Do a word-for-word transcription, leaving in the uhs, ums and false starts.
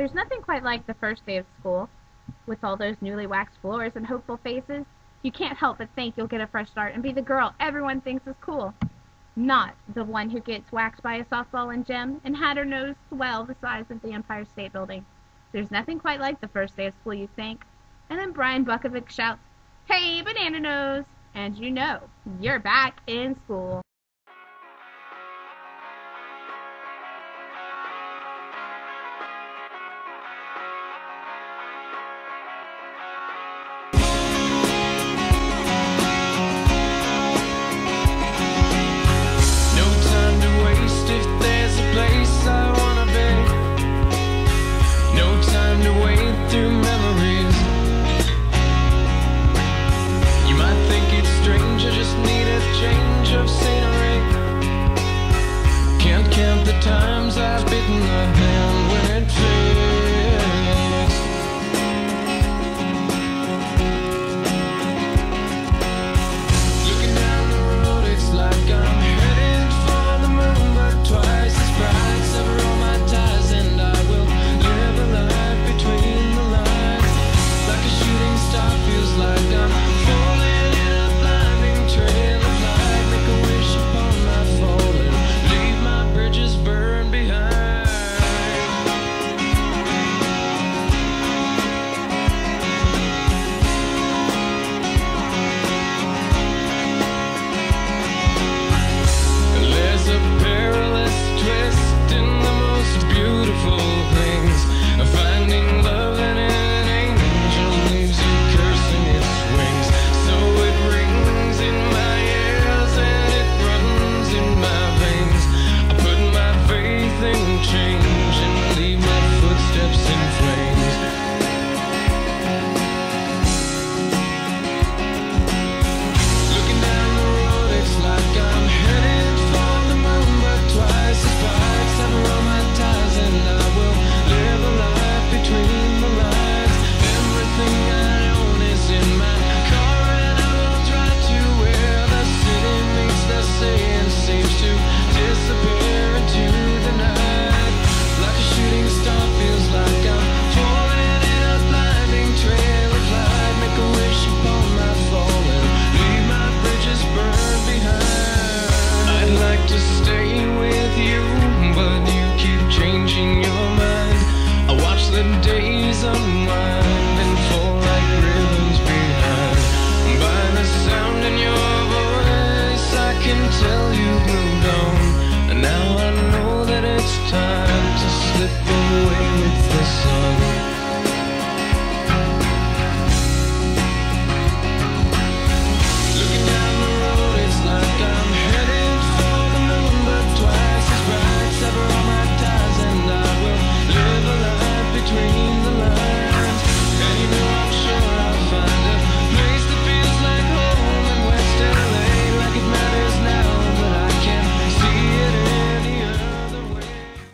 There's nothing quite like the first day of school. With all those newly waxed floors and hopeful faces, you can't help but think you'll get a fresh start and be the girl everyone thinks is cool. Not the one who gets whacked by a softball in gym and had her nose swell the size of the Empire State Building. There's nothing quite like the first day of school, you think. And then Brian Bukovic shouts, "Hey, Banana Nose!" And you know, you're back in school.